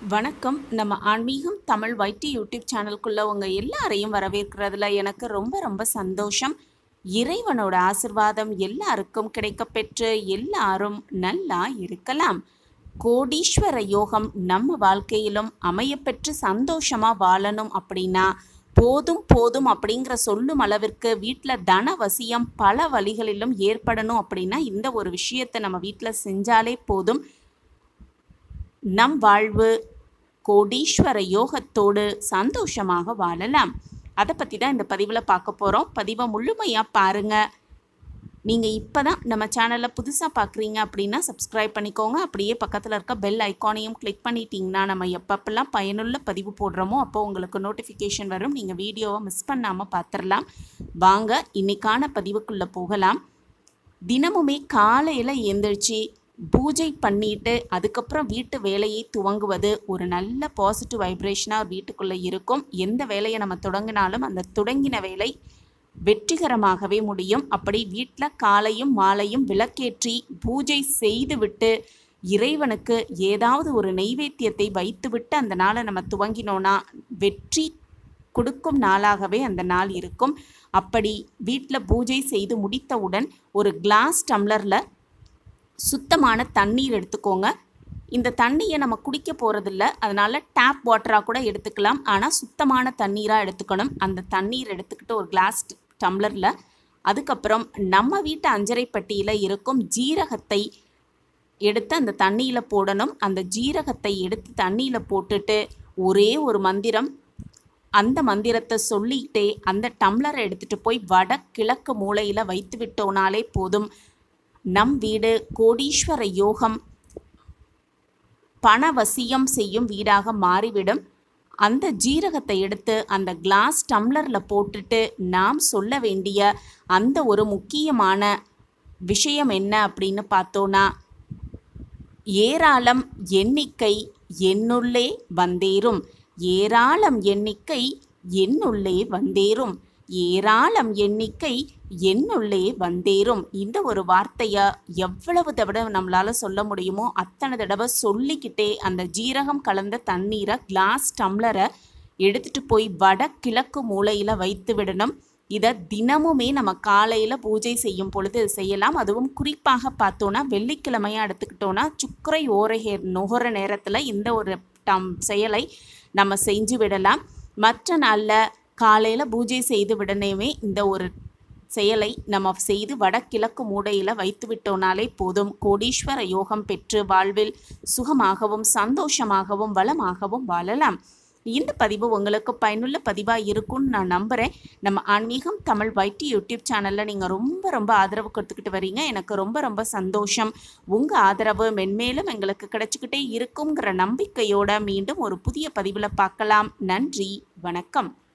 வணக்கம். நம்ம ஆன்மீகம் தமிழ் வைட்டி யூடியூப் சேனலுக்குள்ள உங்க எல்லாரையும் வரவேற்கிறதுல எனக்கு ரொம்ப சந்தோஷம். இறைவனோட ஆசிர்வாதம் எல்லாருக்கும் கிடைக்கப்பெற்று எல்லாரும் நல்லா இருக்கலாம். கோடீஸ்வர யோகம் நம்ம வாழ்க்கையிலும் அமையப்பெற்று சந்தோஷமா வாழணும் அப்படின்னா போதும் போதும் அப்படிங்கிற சொல்லும் அளவிற்கு வீட்டில் தனவசியம் பல வழிகளிலும் ஏற்படணும் அப்படின்னா இந்த ஒரு விஷயத்தை நம்ம வீட்டில் செஞ்சாலே போதும். நம் வாழ்வு கோடீஸ்வர யோகத்தோடு சந்தோஷமாக வாழலாம். அதை பற்றி தான் இந்த பதிவில் பார்க்க போகிறோம். பதிவை முழுமையாக பாருங்கள். நீங்கள் இப்போ தான் நம்ம சேனலில் புதுசாக பார்க்குறீங்க அப்படின்னா சப்ஸ்கிரைப் பண்ணிக்கோங்க. அப்படியே பக்கத்தில் இருக்க பெல் ஐக்கானையும் கிளிக் பண்ணிட்டீங்கன்னா நம்ம எப்பப்பெல்லாம் பயனுள்ள பதிவு போடுறோமோ அப்போ உங்களுக்கு நோட்டிஃபிகேஷன் வரும். நீங்கள் வீடியோவை மிஸ் பண்ணாமல் பார்த்துடலாம். வாங்க இன்றைக்கான பதிவுக்குள்ளே போகலாம். தினமுமே காலையில் எழுந்திரிச்சு பூஜை பண்ணிட்டு அதுக்கப்புறம் வீட்டு வேலையை துவங்குவது ஒரு நல்ல பாசிட்டிவ் வைப்ரேஷனாக வீட்டுக்குள்ளே இருக்கும். எந்த வேலையை நம்ம தொடங்கினாலும் அந்த தொடங்கின வேலை வெற்றிகரமாகவே முடியும். அப்படி வீட்டில் காலையும் மாலையும் விளக்கேற்றி பூஜை செய்துவிட்டு இறைவனுக்கு ஏதாவது ஒரு நெய்வேத்தியத்தை வைத்துவிட்டு அந்த நாளை நம்ம துவங்கினோன்னா வெற்றி கொடுக்கும் நாளாகவே அந்த நாள் இருக்கும். அப்படி வீட்டில் பூஜை செய்து முடித்தவுடன் ஒரு கிளாஸ் டம்ளரில் சுத்தமான தண்ணீர் எடுத்துக்கோங்க. இந்த தண்ணியை நம்ம குடிக்க போகிறதில்ல, அதனால் டேப் வாட்டராக கூட எடுத்துக்கலாம். ஆனால் சுத்தமான தண்ணீராக எடுத்துக்கணும். அந்த தண்ணீர் எடுத்துக்கிட்டு ஒரு கிளாஸ் டம்ளரில் அதுக்கப்புறம் நம்ம வீட்டு அஞ்சரை பெட்டியில் இருக்கும் ஜீரகத்தை எடுத்து அந்த தண்ணியில் போடணும். அந்த ஜீரகத்தை எடுத்து தண்ணியில் போட்டுட்டு ஒரே ஒரு மந்திரம், அந்த மந்திரத்தை சொல்லிக்கிட்டே அந்த டம்ளரை எடுத்துகிட்டு போய் வடகிழக்கு மூலையில் வைத்து விட்டோனாலே போதும். நம் வீடு கோடீஸ்வர யோகம் பணவசியம் செய்யும் வீடாக மாறிவிடும். அந்த ஜீரகத்தை எடுத்து அந்த கிளாஸ் டம்ளரில் போட்டுட்டு நாம் சொல்ல வேண்டிய அந்த ஒரு முக்கியமான விஷயம் என்ன அப்படின்னு பார்த்தோன்னா, ஏராளம் எண்ணிக்கை என்னுள்ளே வந்தேறும், ஏராளம் எண்ணிக்கை என்னுள்ளே வந்தேறும், ஏராளம் எண்ணிக்கை என்னுள்ளே வந்தேறும். இந்த ஒரு வார்த்தையை எவ்வளவு தடவை நம்மளால் சொல்ல முடியுமோ அத்தனை தடவை சொல்லிக்கிட்டே அந்த ஜீரகம் கலந்த தண்ணீரை கிளாஸ் டம்ளரை எடுத்துகிட்டு போய் வடகிழக்கு மூலையில் வைத்து விடணும். இதை தினமுமே நம்ம காலையில் பூஜை செய்யும் பொழுது செய்யலாம். அதுவும் குறிப்பாக பார்த்தோன்னா வெள்ளிக்கிழமையாக எடுத்துக்கிட்டோன்னா சுக்கரை நுகர நேரத்தில் இந்த ஒரு செயலை நம்ம செஞ்சு விடலாம். மற்ற நாளில் காலையில் பூஜை செய்து விடனேவே இந்த ஒரு செயலை நம்ம செய்து வடகிழக்கு மூலையில் வைத்து விட்டோனாலே போதும். கோடீஸ்வர யோகம் பெற்று வாழ்வில் சுகமாகவும் சந்தோஷமாகவும் வளமாகவும் வாழலாம். இந்த பதிவு உங்களுக்கு பயனுள்ள பதிவாக இருக்கும்னு நான் நம்புகிறேன். நம்ம ஆன்மீகம் தமிழ் வைட்டி யூடியூப் சேனலில் நீங்கள் ரொம்ப ஆதரவு கொடுத்துக்கிட்டு வரீங்க. எனக்கு ரொம்ப சந்தோஷம். உங்கள் ஆதரவு மென்மேலும் எங்களுக்கு கிடைச்சிக்கிட்டே இருக்குங்கிற நம்பிக்கையோடு மீண்டும் ஒரு புதிய பதிவில் பார்க்கலாம். நன்றி, வணக்கம்.